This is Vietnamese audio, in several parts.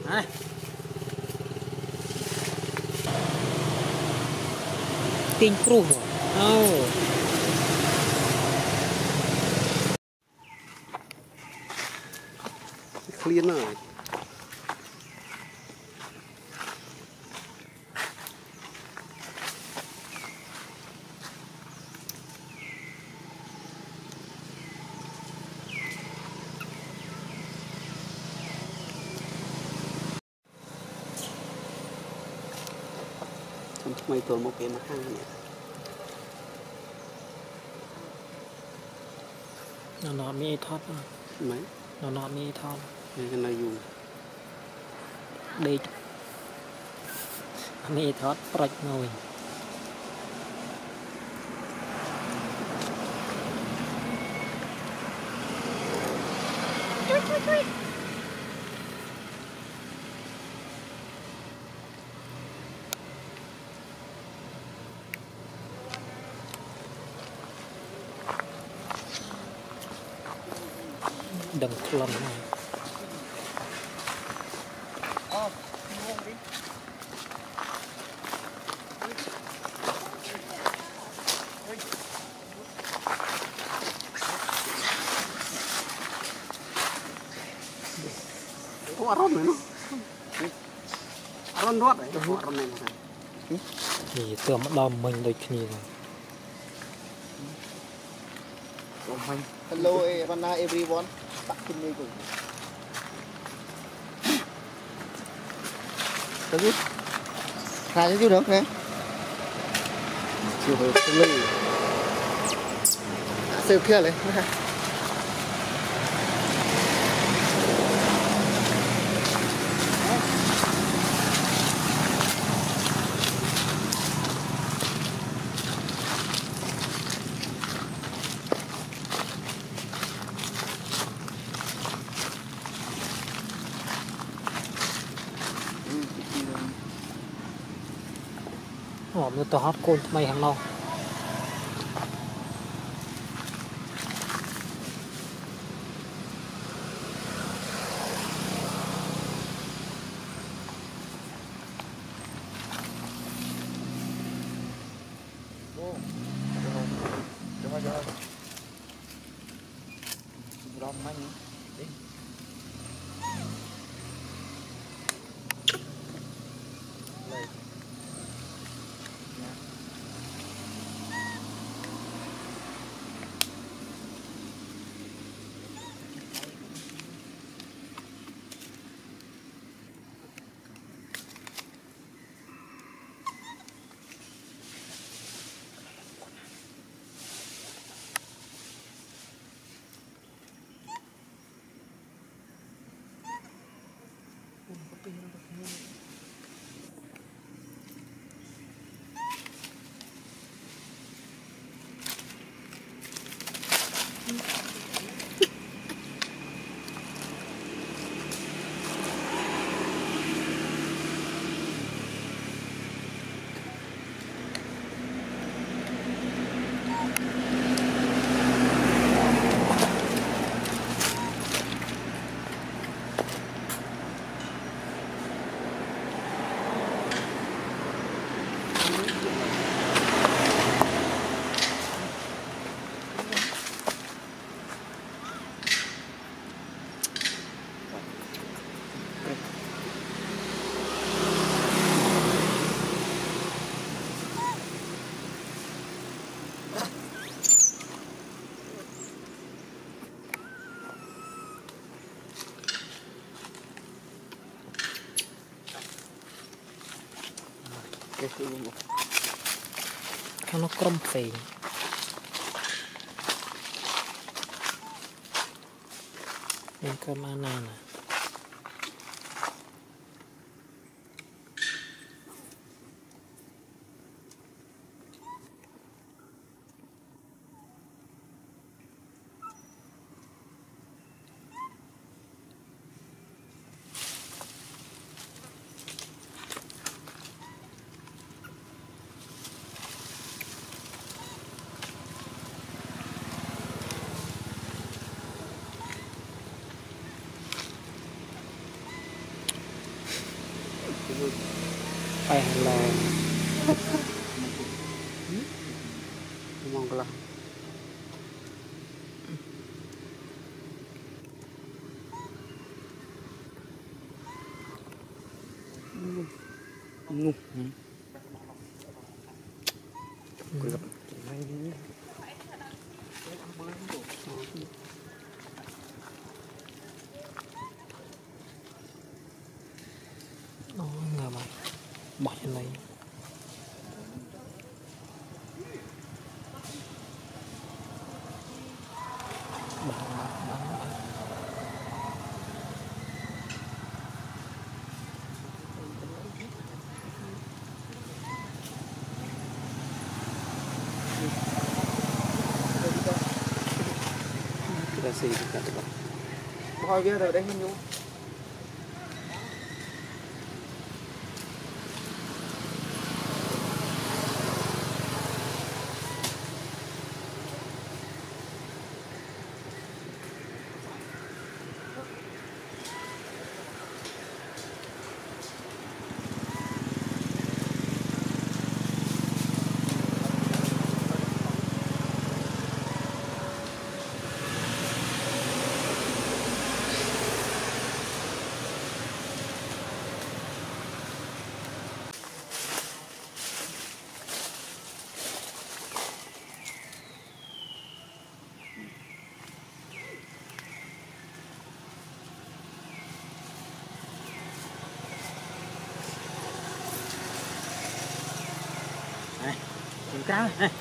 Tinh pru clean rồi mấy tuần một cái mặt hàng này nó mi thọt mấy nó mi thọt cái này dùng đây mi thọt bạch ngồi đừng lầm này có aron này nó aron rót đấy aron này thì tưởng mất đom mình đôi khi hello Ariana everyone back to me rồi được khai chứ được nè chưa được cái ly siêu kia này hòm nó to hot côn mày hàng lâu nó crom phèn mình crom Ariana nè bè là mong là ngu nó ngờ mà bỏ trên này kita sih kita coba Thôi kia rồi đấy không nhú. mình cá này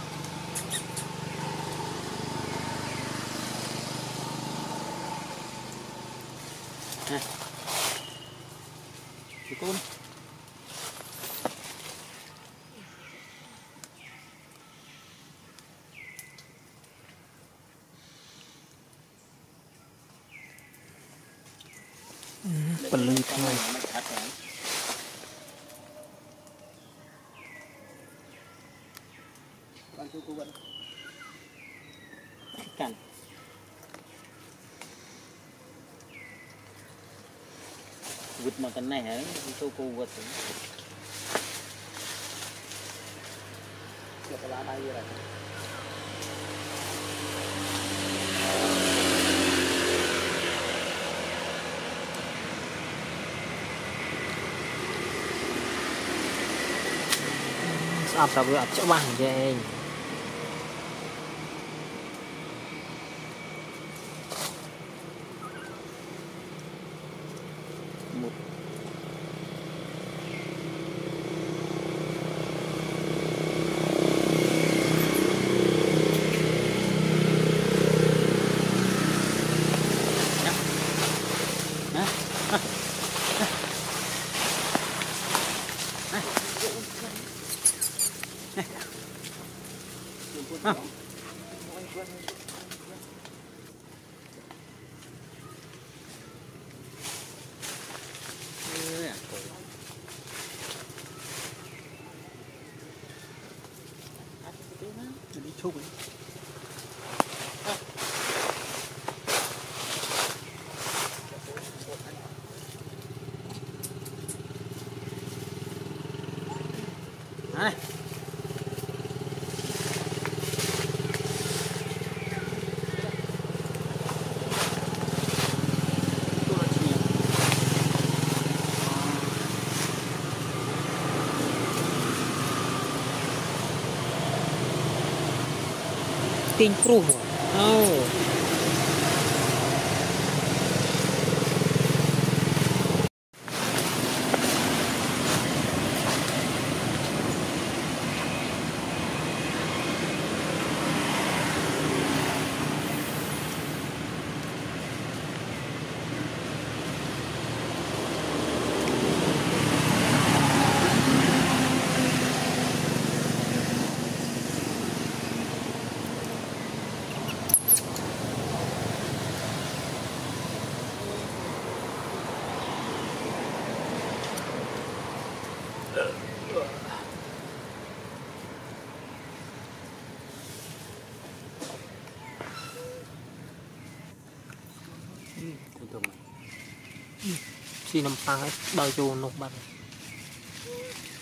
chị con phần lưng này cắn vượt mà cái này hả tôi cô vượt Cái lá đây như này. ập tập ập chỗ bằng vậy một đi chụp này tinh pruh oh xì nằm tăng ấy đòi vô nộp bắn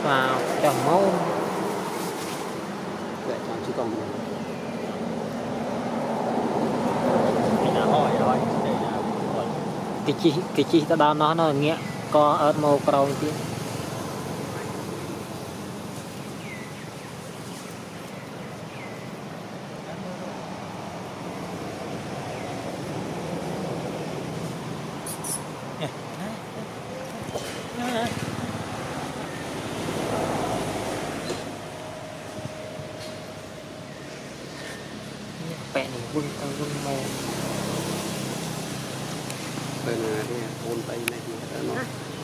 vào cho mẫu vậy chọn chứ còn mình đã hỏi rồi cái chi ta đo nó nghĩa có ớt màu cầu chứ bẹ này vung màu đây là cái ôn tay này nó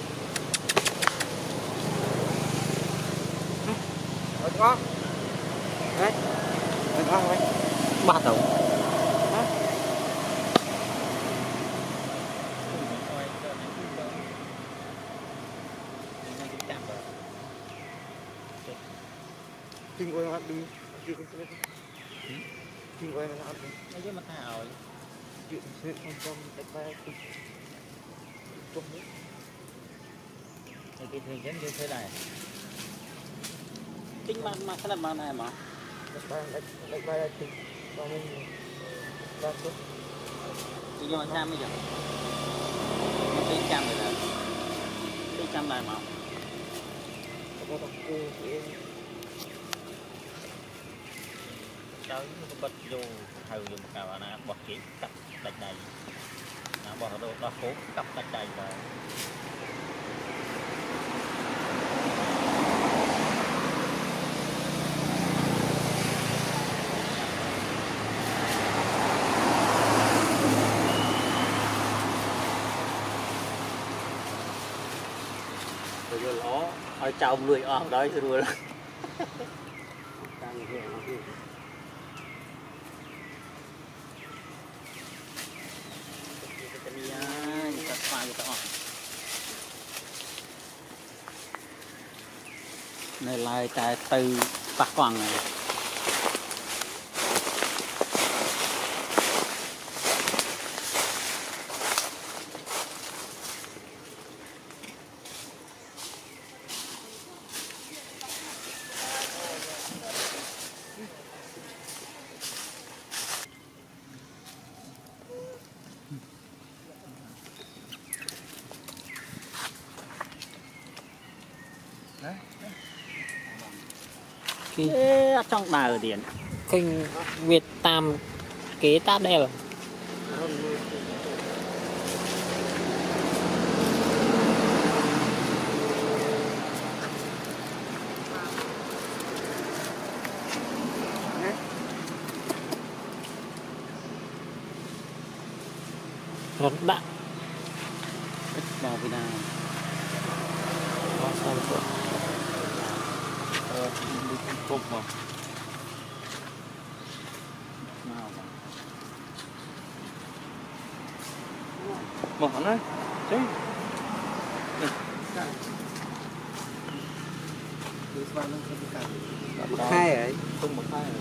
ở đó đấy ở đó đấy ba đầu kinh quay mặt đi kinh quay mặt đi nó với mặt hào chuyện sẽ không trong cái tay trong đấy cái thuyền giống như thế này tính mà cái làm này mà cái tay thì cho nên ra chút thì do trăm bây giờ nó tính trăm rồi đó tính trăm này mà có đọc cô cháu nó bật vô hầu vô một cào nó bật kỹ cặp đạch đầy nó bỏ đồ đo cố cặp đạch đầy rồi rồi nó ở trong lùi ở đấy rồi này lại tại từ bạc quang này trong đài ở điện kênh Việt Tam kế tát đây rồi rất đạn vào Việt Nam cục mà bỏ nó chứ hai ấy không một hai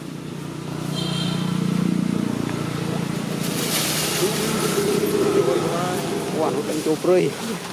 quả nó cần chụp rồi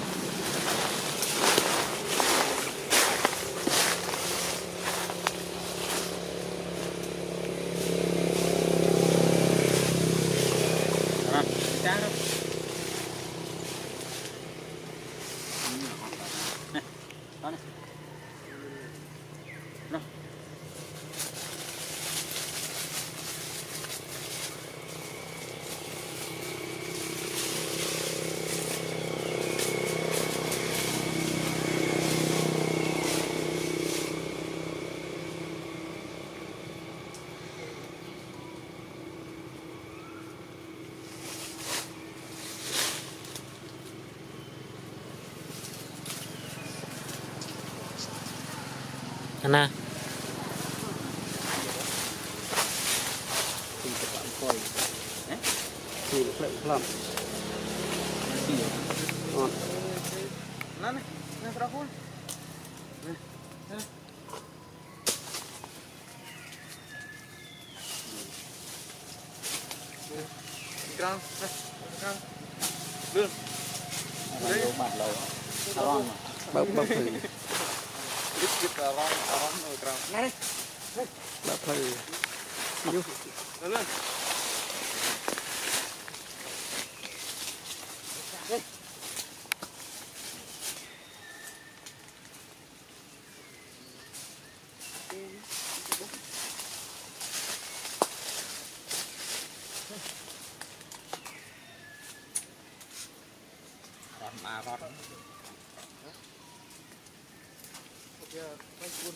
nè thì làm nó này nó ra không Căng, căng, lươn, bản lầu bấm thử. Biết rong rồi rong. Này. Đã phơi. Yêu. Lên. Còn mà con Giờ quay cuốn.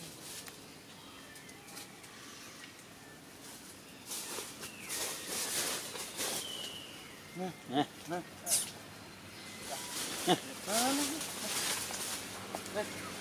nè Nè. Nè. Nè.